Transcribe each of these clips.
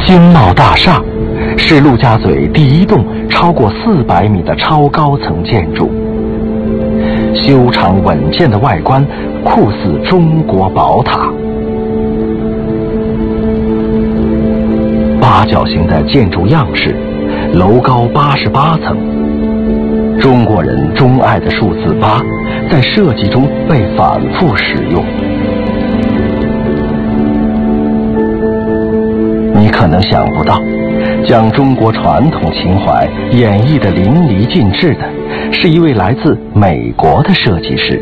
金茂大厦是陆家嘴第一栋超过400米的超高层建筑，修长稳健的外观酷似中国宝塔。八角形的建筑样式，楼高88层。中国人钟爱的数字8，在设计中被反复使用。你可能想不到，将中国传统情怀演绎得淋漓尽致的，是一位来自美国的设计师。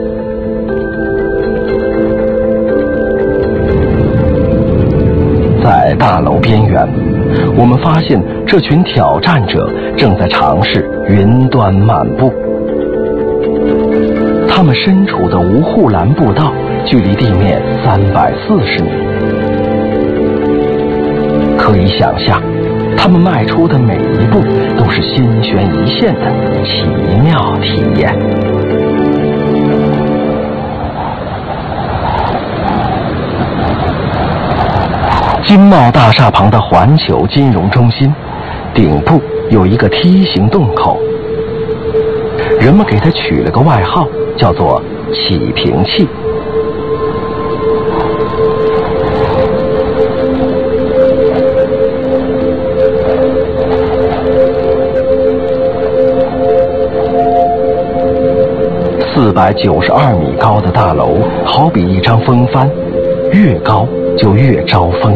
在大楼边缘，我们发现这群挑战者正在尝试云端漫步。他们身处的无护栏步道距离地面340米。可以想象，他们迈出的每一步都是心悬一线的奇妙体验。金茂大厦旁的环球金融中心，顶部有一个梯形洞口，人们给它取了个外号，叫做起屏器。492米高的大楼好比一张风帆，越高就越招风。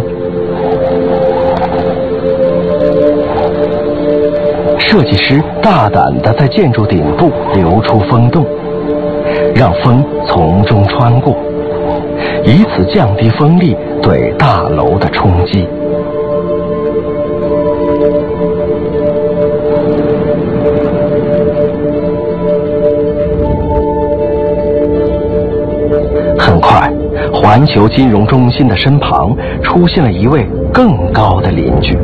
设计师大胆地在建筑顶部留出风洞，让风从中穿过，以此降低风力对大楼的冲击。很快，环球金融中心的身旁出现了一位更高的邻居。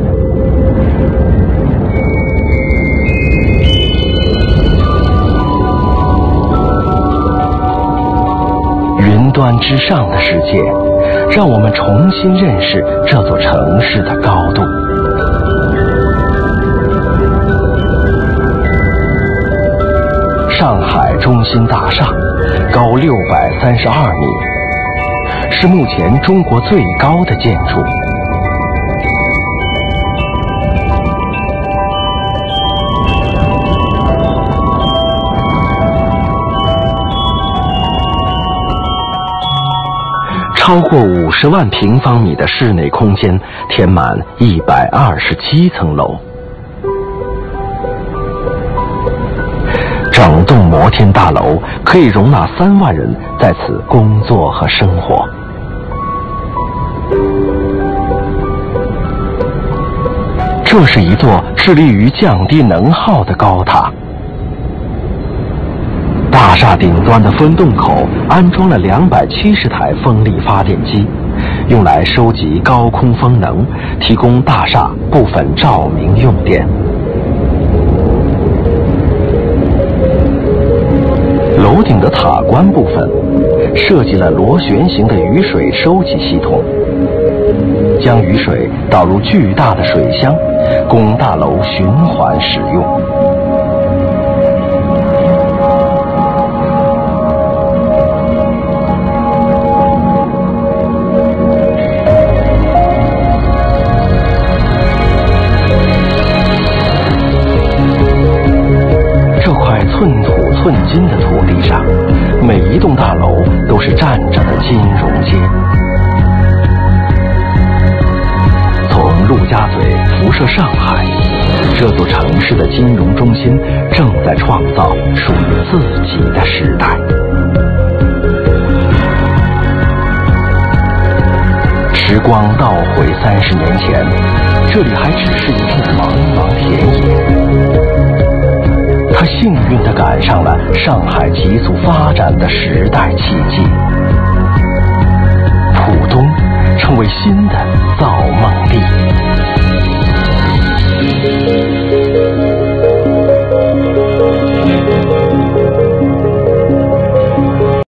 云端之上的世界，让我们重新认识这座城市的高度。上海中心大厦高632米，是目前中国最高的建筑。超过50万平方米的室内空间填满127层楼。整栋摩天大楼可以容纳3万人在此工作和生活。这是一座致力于降低能耗的高塔。大厦顶端的分洞口安装了270台风力发电机，用来收集高空风能，提供大厦部分照明用电。楼顶的塔关部分设计了螺旋形的雨水收集系统，将雨水导入巨大的水箱，供大楼循环使用。寸金的土地上，每一栋大楼都是站着的金融街。从陆家嘴辐射上海，这座城市的金融中心正在创造属于自己的时代。时光倒回30年前，这里还只是一片茫茫田野。他幸运地赶上了上海急速发展的时代契机，浦东成为新的造梦地。